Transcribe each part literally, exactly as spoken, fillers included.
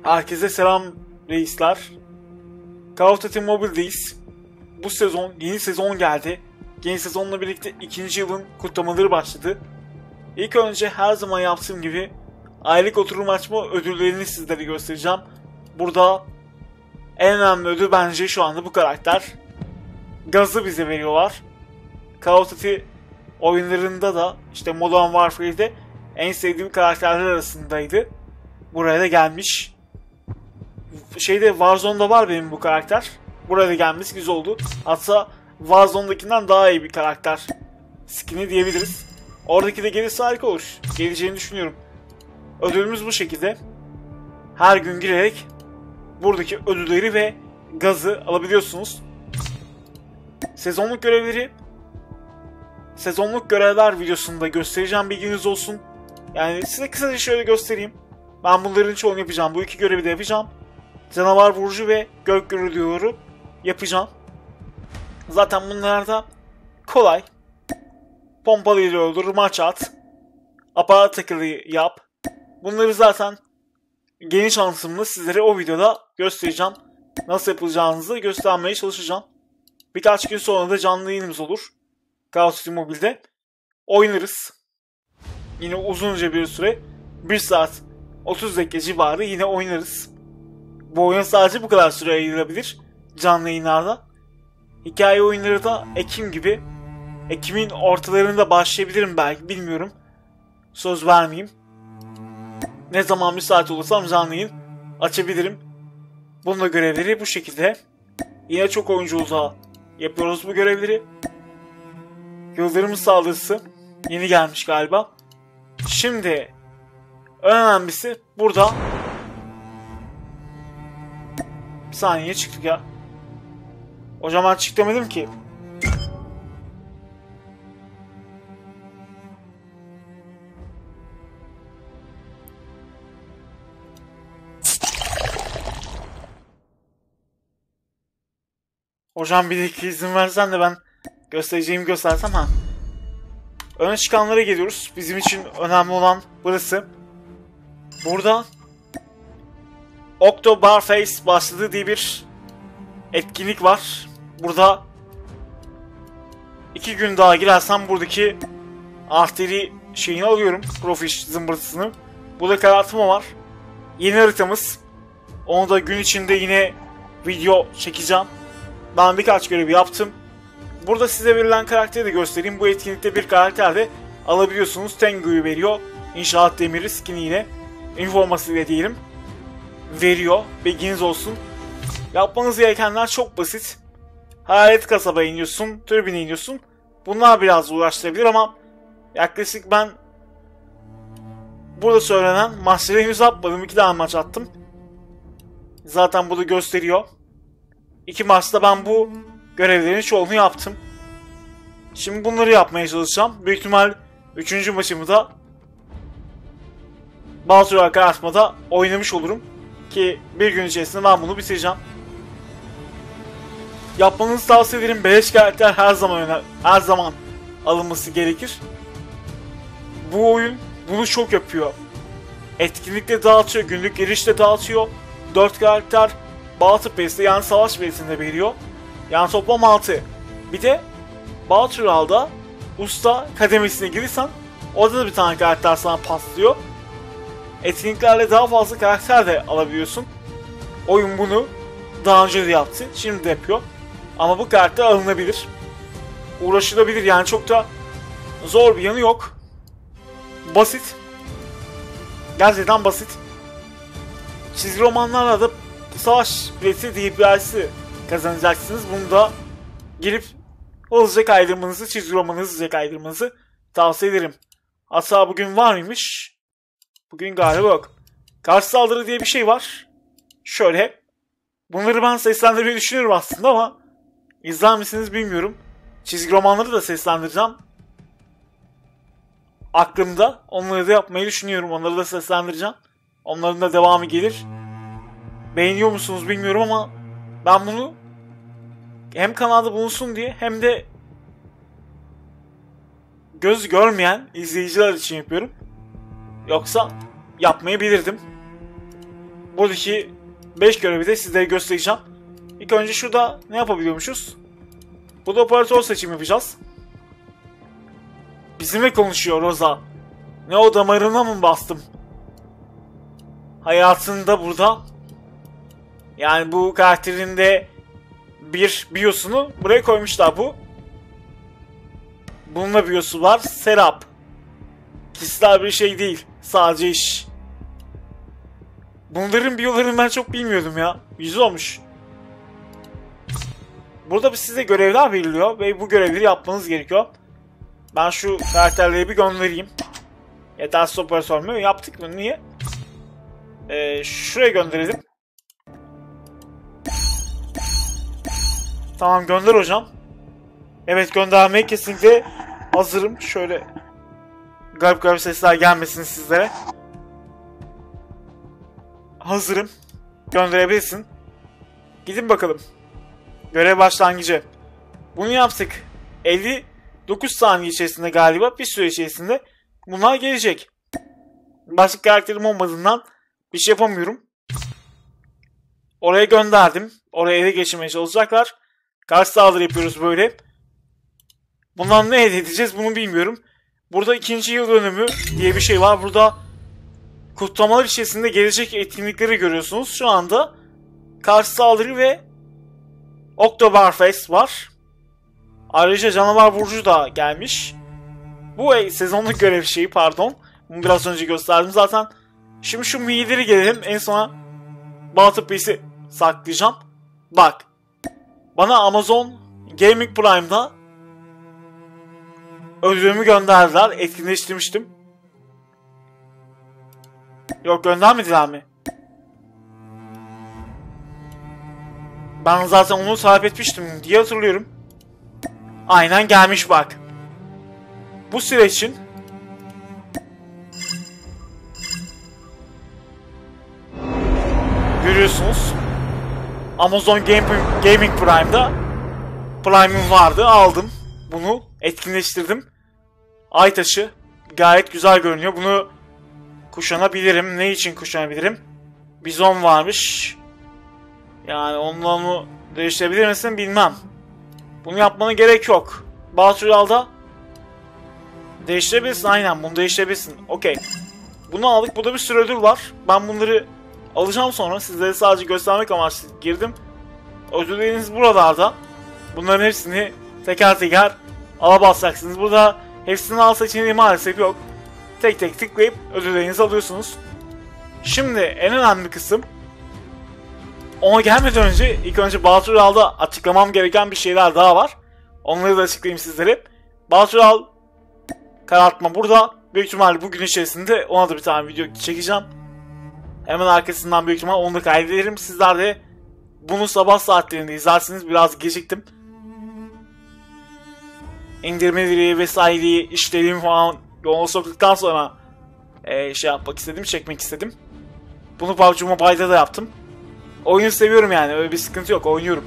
Herkese selam reisler. Call of Duty Mobile'deyiz. Bu sezon yeni sezon geldi. Yeni sezonla birlikte ikinci yılın kutlamaları başladı. İlk önce her zaman yaptığım gibi aylık oturum açma ödüllerini sizlere göstereceğim. Burada en önemli ödül bence şu anda bu karakter. Gaz'ı bize veriyorlar. Call of Duty oyunlarında da işte Modern Warfare'de en sevdiğim karakterler arasındaydı. Buraya da gelmiş. Şeyde Warzone'da var benim bu karakter. Buraya da gelmiş, güzel oldu. Hatta Warzone'dakinden daha iyi bir karakter skin'i diyebiliriz. Oradaki de gelirse harika olur. Geleceğini düşünüyorum. Ödülümüz bu şekilde. Her gün girerek buradaki ödülleri ve gazı alabiliyorsunuz. Sezonluk görevleri Sezonluk görevler videosunda göstereceğim, bilginiz olsun. Yani size kısaca şöyle göstereyim. Ben bunların çoğunu yapacağım. Bu iki görevi de yapacağım. Canavar vurucu ve gök gürültüleri yapacağım. Zaten bunlar da kolay. Pompalıyla öldür, maç at. Aparat takılı yap. Bunları zaten geniş anlatımlı sizlere o videoda göstereceğim. Nasıl yapılacağınızı göstermeye çalışacağım. Birkaç gün sonra da canlı yayınımız olur. Call of Duty Mobile'de oynarız. Yine uzunca bir süre, bir saat otuz dakika civarı yine oynarız. Bu oyun sadece bu kadar süre ayrılabilir canlı yayınlarda. Hikaye oyunları da Ekim gibi, Ekim'in ortalarında başlayabilirim belki, bilmiyorum. Söz vermeyeyim. Ne zaman müsait olursam canlı yayın açabilirim. Bunun da görevleri bu şekilde. Yine çok oyunculuğa yapıyoruz bu görevleri. Yıldırım saldırısı yeni gelmiş galiba. Şimdi önemlisi burada. Bir saniye çıktık ya. Hocam ben çık demedim ki. Hocam bir dakika izin versen de ben göstereceğimi göstersem ha. Öne çıkanlara geliyoruz. Bizim için önemli olan burası. Burada Oktoberfest başladı diye bir etkinlik var. Burada iki gün daha girersem buradaki arteri şeyini alıyorum. Profiş zımbırtısını. Burada karartma var. Yeni haritamız. Onu da gün içinde yine video çekeceğim. Ben birkaç görev yaptım. Burada size verilen karakteri de göstereyim. Bu etkinlikte bir karakter de alabiliyorsunuz. Tengu'yu veriyor. İnşaat demiri skiniyle. Informasıyla diyelim. Veriyor. Bilginiz olsun. Yapmanız gerekenler çok basit. Hayalet kasabaya iniyorsun. Türbine iniyorsun. Bunlar biraz uğraştırabilir ama yaklaşık ben burada söylenen maçları henüz atmadım. İki tane maç attım. Zaten bunu gösteriyor. İki maçta ben bu görevlerin çoğunu yaptım. Şimdi bunları yapmaya çalışacağım. Büyük ihtimal üçüncü maçımı da Baltura karşımda oynamış olurum. Ki bir gün içerisinde ben bunu bitireceğim. Yapmanızı tavsiye ederim. Beleş karakter her zaman öner her zaman alınması gerekir. Bu oyun bunu çok yapıyor. Etkinlikte dağıtıyor, günlük girişte dağıtıyor. dört karakter Battle Pass'te yani savaş pass'inde veriyor. Yani toplam altı. Bir de Batural'da usta kademesine girirsen orada da bir tane karakter sana paslıyor. Etkinliklerle daha fazla karakter de alabiliyorsun. Oyun bunu daha önce de yaptı. Şimdi de yapıyor. Ama bu karakter alınabilir. Uğraşılabilir yani, çok da zor bir yanı yok. Basit. Gerçekten basit. Çizgi romanlarla da savaş bileti D P I'si kazanacaksınız. Bunu da girip hızlıca kaydırmanızı, çizgi romanı hızlıca kaydırmanızı tavsiye ederim. Hatta bugün var mıymış? Bugün galiba yok. Karşı saldırı diye bir şey var. Şöyle. Bunları ben seslendirmeyi düşünüyorum aslında ama izler misiniz bilmiyorum. Çizgi romanları da seslendireceğim. Aklımda. Onları da yapmayı düşünüyorum. Onları da seslendireceğim. Onların da devamı gelir. Beğeniyor musunuz bilmiyorum ama ben bunu hem kanalda bulunsun diye hem de göz görmeyen izleyiciler için yapıyorum. Yoksa yapmayabilirdim. buradaki beş görevi de sizlere göstereceğim. İlk önce şurada ne yapabiliyormuşuz? Burada operatör seçim yapacağız. Bizimle konuşuyor Rosa. Ne o, damarına mı bastım? Hayatında burada. Yani bu karakterin de bir biosunu buraya koymuşlar bu. Bunun da biosu var. Serap. Kişisel bir şey değil. Sadece iş. Bunların biolarını ben çok bilmiyordum ya. Güzel olmuş. Burada size görevler veriliyor ve bu görevleri yapmanız gerekiyor. Ben şu karakterleri bir göndereyim. Yetersiz operatör mü? Yaptık mı? Niye? Ee, şuraya gönderelim. Tamam, gönder hocam. Evet, göndermeye kesinlikle hazırım. Şöyle garip garip sesler gelmesin sizlere. Hazırım. Gönderebilirsin. Gidin bakalım. Görev başlangıcı. Bunu yaptık. elli dokuz saniye içerisinde galiba, bir süre içerisinde bunlar gelecek. Başka karakterim olmadığından bir şey yapamıyorum. Oraya gönderdim. Oraya ele geçirmeye çalışacaklar. Karşı saldırı yapıyoruz böyle. Bundan ne elde edeceğiz bunu bilmiyorum. Burada ikinci yıl dönümü diye bir şey var. Burada kutlamalar içerisinde gelecek etkinlikleri görüyorsunuz. Şu anda karşı saldırı ve Oktoberfest var. Ayrıca canavar burcu da gelmiş. Bu sezonluk görev şeyi, pardon. Bunu biraz önce gösterdim zaten. Şimdi şu miğleri gelelim. En sona Battle Pass'i saklayacağım. Bak. Bana Amazon Gaming Prime'da ödülümü gönderdiler. Etkinleştirmiştim. Yok, göndermediler mi? Ben zaten onu sahip etmiştim diye hatırlıyorum. Aynen gelmiş bak. Bu süre için görüyorsunuz. Amazon Gaming Prime'da Prime'ım vardı. Aldım. Bunu etkinleştirdim. Ay taşı gayet güzel görünüyor. Bunu kuşanabilirim. Ne için kuşanabilirim? Bizon varmış. Yani onunla onu değiştirebilir misin bilmem. Bunu yapmana gerek yok. Batural'da değiştirebilirsin, aynen bunu değiştirebilirsin. Okey. Bunu aldık. Burada bir sürü ödül var. Ben bunları alacağım sonra. Sizlere sadece göstermek amaçlı girdim. Ödülleriniz buralarda. Bunların hepsini teker teker alabasacaksınız. Burada hepsini al seçeneği maalesef yok. Tek tek tıklayıp ödüllerinizi alıyorsunuz. Şimdi en önemli kısım, ona gelmeden önce ilk önce Batural'da açıklamam gereken bir şeyler daha var. Onları da açıklayayım sizlere. Batural karartma burada. Büyük ihtimalle bugün içerisinde ona da bir tane video çekeceğim. Hemen arkasından büyük ihtimalle onu da kaydederim. Sizler de bunu sabah saatlerinde izlersiniz. Biraz geciktim. İndirmeleri vesaireyi işlediğim falan yoğun soktuktan sonra e, şey yapmak istedim, çekmek istedim. Bunu P U B G Mobile'da da yaptım. Oyunu seviyorum yani, öyle bir sıkıntı yok, oynuyorum.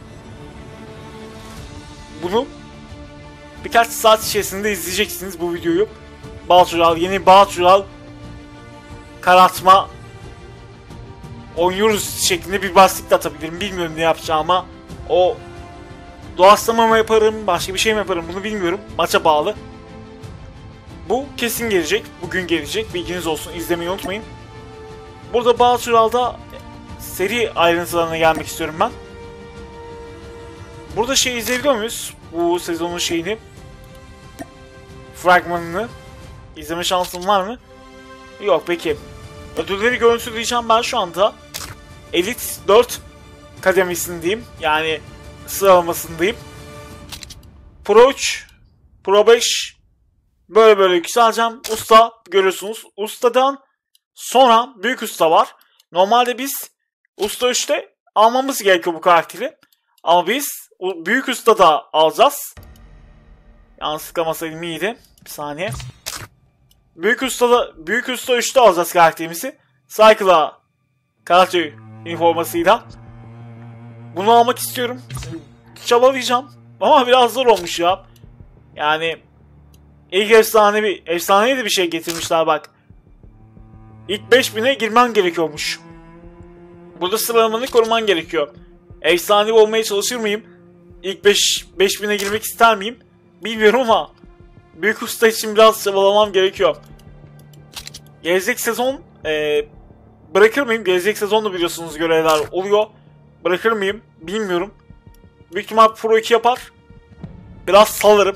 Bunu birkaç saat içerisinde izleyeceksiniz bu videoyu. Batural, yeni Batural karartma oynuyoruz şeklinde bir başlık da atabilirim. Bilmiyorum ne yapacağım ama o doğaçlama mı yaparım, başka bir şey mi yaparım bunu bilmiyorum. Maça bağlı. Bu kesin gelecek, bugün gelecek, bilginiz olsun, izlemeyi unutmayın. Burada Batural'da seri ayrıntılarına gelmek istiyorum ben. Burada şey izleyebiliyor muyuz? Bu sezonun şeyini, fragmanını izleme şansım var mı? Yok, peki. Ödülleri görüntüleyeceğim ben şu anda. Elite dört kademesindeyim. Yani sıralamasındayım. Pro üç, Pro beş böyle böyle yükseleceğim. Usta görüyorsunuz. Ustadan sonra büyük usta var. Normalde biz Usta üçte almamız gerekiyor bu karakteri. Ama biz büyük usta da alacağız. Yalnız sıklamasaydım iyiydi. Bir saniye. Büyük usta da, büyük usta üçte alacağız karakterimizi. Cycle'a karakter informasıyla. Bunu almak istiyorum. Çabalayacağım. Ama biraz zor olmuş ya. Yani ilk efsane bir efsanevi de bir şey getirmişler bak. İlk beş bine girmen gerekiyormuş. Burada sıralamanı koruman gerekiyor. Efsanevi olmaya çalışır mıyım? İlk beş bine girmek ister miyim? Bilmiyorum ama büyük usta için biraz çabalamam gerekiyor. Gelecek sezon e, bırakır mıyım? Gelecek sezon da biliyorsunuz görevler oluyor. Bırakır mıyım? Bilmiyorum. Büyük ihtimal Pro iki yapar. Biraz salarım.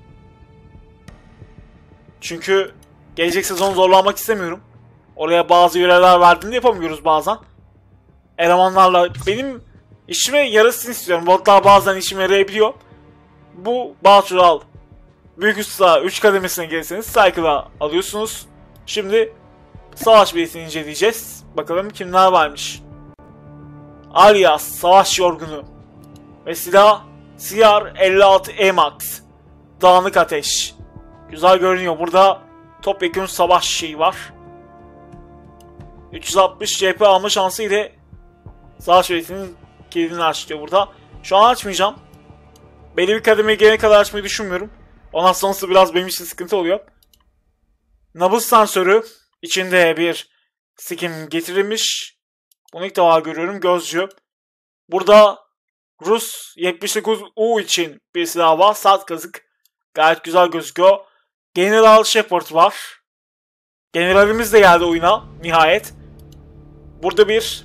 Çünkü gelecek sezon zorlanmak istemiyorum. Oraya bazı görevler verdiğinde yapamıyoruz bazen. Elemanlarla benim işime yarasını istiyorum. Hatta bazen işime yarayabiliyor. Bu Batural Büyük Usta üç kademesine gelirseniz Cycle'a alıyorsunuz. Şimdi savaş biletini inceleyeceğiz. Bakalım kimler varmış. Alias Savaş Yorgunu ve silah C R elli altı E Max Dağınık Ateş. Güzel görünüyor. Burada topyekun savaş şeyi var. üç yüz altmış C P alma şansı ile savaş biletinin kilidini açıyor burada. Şu an açmayacağım. Belli bir kademeye gelene kadar açmayı düşünmüyorum. Ondan sonrası biraz benim için sıkıntı oluyor. Nabız sensörü içinde bir skin getirilmiş. Bunu ilk defa görüyorum. Gözcü. Burada Rus yetmiş dokuz U için bir silah var. Sert kazık. Gayet güzel gözüküyor. General Shepard var. Generalimiz de geldi oyuna nihayet. Burada bir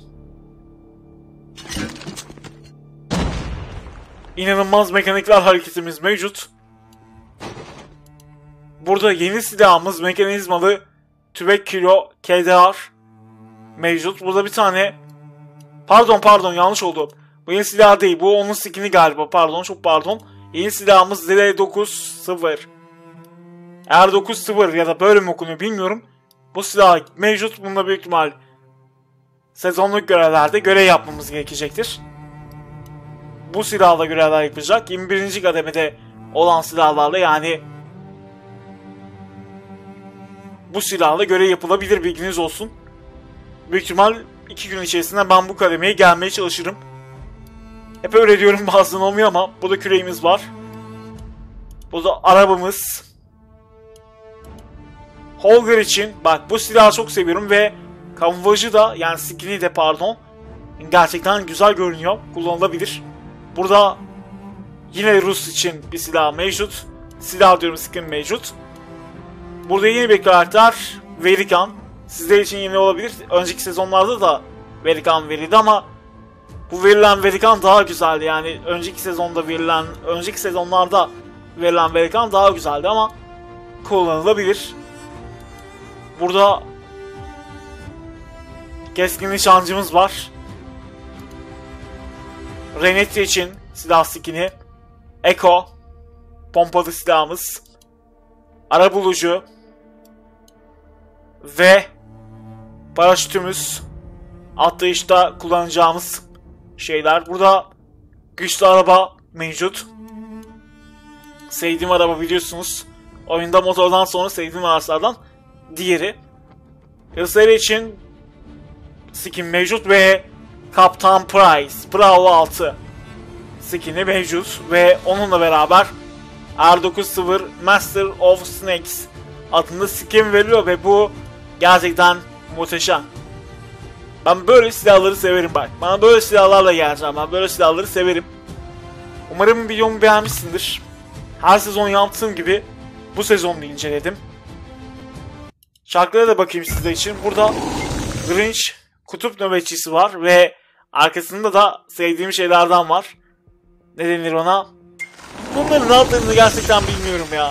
inanılmaz mekanikler hareketimiz mevcut. Burada yeni silahımız mekanizmalı tübek kilo K D R mevcut. Burada bir tane pardon pardon yanlış oldu. Bu yeni silah değil. Bu onun skin'i galiba. Pardon çok pardon. Yeni silahımız R dokuz sıfır. R dokuz sıfır ya da böyle mi okunuyor bilmiyorum. Bu silah mevcut. Bunda büyük ihtimal sezonluk görevlerde görev yapmamız gerekecektir. Bu silahla görevler yapacak. yirmi birinci kademede olan silahlarla yani bu silahla görev yapılabilir, bilginiz olsun. Büyük ihtimal iki gün içerisinde ben bu kademeye gelmeye çalışırım. Hep öyle diyorum bazen olmuyor ama burada küreğimiz var. Burada arabamız. Holger için bak bu silahı çok seviyorum ve kamuflajı da yani skin'i de pardon gerçekten güzel görünüyor, kullanılabilir. Burada yine Rus için bir silah mevcut. Silah diyorum, skin mevcut. Burada yeni bir karakter Verikan. Sizler için yeni olabilir. Önceki sezonlarda da Verikan verildi ama bu verilen Verikan daha güzeldi. Yani önceki sezonda verilen, önceki sezonlarda verilen Verikan daha güzeldi ama kullanılabilir. Burada keskin nişancımız var. Renette için silah skin'i. Eko pompalı silahımız. Arabulucu ve paraşütümüz, atlayışta kullanacağımız şeyler. Burada güçlü araba mevcut. Sevdiğim araba biliyorsunuz. Oyunda motordan sonra sevdiğim araçlardan diğeri. Hızları için skin mevcut ve Kaptan Price Bravo altı skin'i mevcut ve onunla beraber R dokuz sıfır Master of Snakes adında skin veriliyor ve bu gerçekten muhteşem. Ben böyle silahları severim bak. Bana böyle silahlarla geleceğim. Ben böyle silahları severim. Umarım videomu beğenmişsindir. Her sezon yaptığım gibi bu sezonu inceledim. Şarkılara da bakayım sizler için. Burada Grinch kutup nöbetçisi var ve arkasında da sevdiğim şeylerden var. Ne denir ona? Bunların adlarını gerçekten bilmiyorum ya.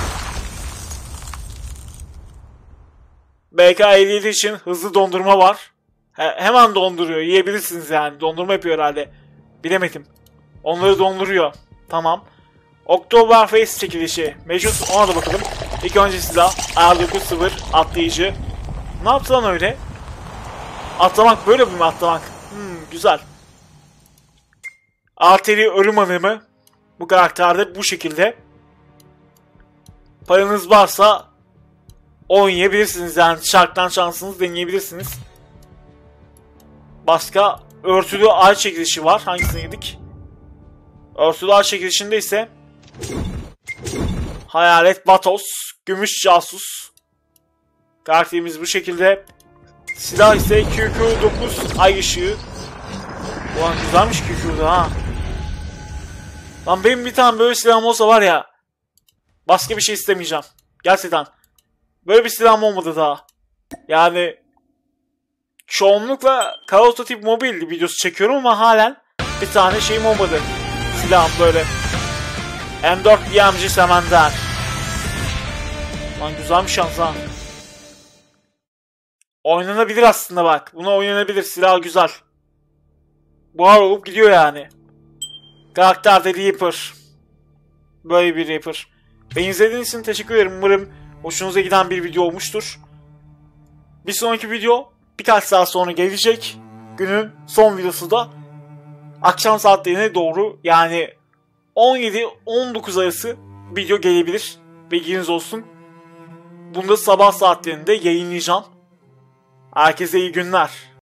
B K elli yedi için hızlı dondurma var. He, hemen donduruyor. Yiyebilirsiniz yani. Dondurma yapıyor herhalde. Bilemedim. Onları donduruyor. Tamam. Oktoberfest çekilişi mevcut. Ona da bakalım. İlk önce silah R dokuz sıfır atlayıcı. Ne yaptı lan öyle? Atlamak böyle mi atlamak? Hmm, güzel. Arteri ölüm anımı. Bu karakterde bu şekilde. Paranız varsa oynayabilirsiniz yani şarkıdan şansınız deneyebilirsiniz. Başka örtülü ay çekilişi var. Hangisini yedik? Örtülü ay çekilişinde ise Hayalet Batos, Gümüş Casus. Karakterimiz bu şekilde. Silah ise Q Q dokuz ay ışığı. Ulan güzelmiş ki şurada ha. Lan benim bir tane böyle silahım olsa var ya. Başka bir şey istemeyeceğim. Gerçekten. Böyle bir silahım olmadı daha. Yani çoğunlukla Call of Duty Mobile videosu çekiyorum ama halen bir tane şeyim olmadı. Silahım böyle. M dört D M G Semender. Lan güzelmiş şans ha. Oynanabilir aslında bak. Buna oynanabilir. Silah güzel. Buhar olup gidiyor yani. Karakter de Reaper. Böyle bir Reaper. Beni izlediğiniz için teşekkür ederim. Umarım hoşunuza giden bir video olmuştur. Bir sonraki video birkaç saat sonra gelecek. Günün son videosu da akşam saatlerine doğru, yani on yedi on dokuz arası video gelebilir. Bilginiz olsun. Bunu da sabah saatlerinde yayınlayacağım. Herkese iyi günler.